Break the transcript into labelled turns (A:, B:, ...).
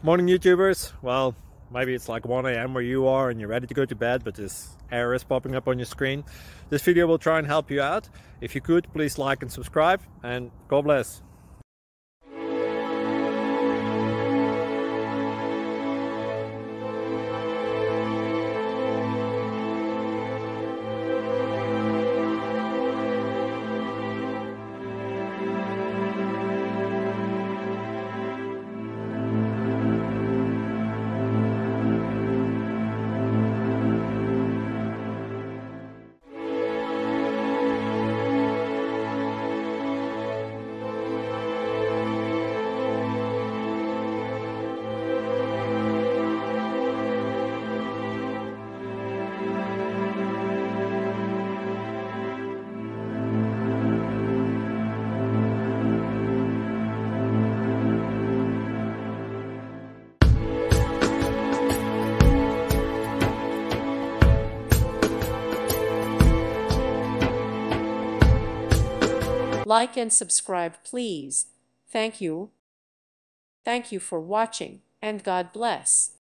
A: Morning YouTubers. Well, maybe it's like 1 a.m. where you are and you're ready to go to bed, but this error is popping up on your screen. This video will try and help you out. If you could, please like and subscribe, and God bless.
B: Like and subscribe, please. Thank you. Thank you for watching, and God bless.